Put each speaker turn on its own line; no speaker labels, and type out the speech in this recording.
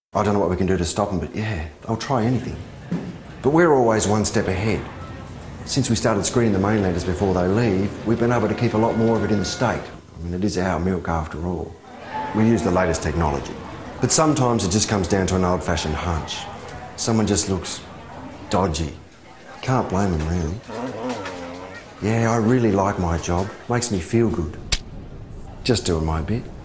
I don't know what we can do to stop them, but yeah, they'll try anything. But we're always one step ahead. Since we started screening the mainlanders before they leave, we've been able to keep a lot more of it in the state. I mean, it is our milk after all. We use the latest technology. But sometimes it just comes down to an old-fashioned hunch. Someone just looks dodgy. Can't blame them, really. Yeah, I really like my job. Makes me feel good. Just doing my bit.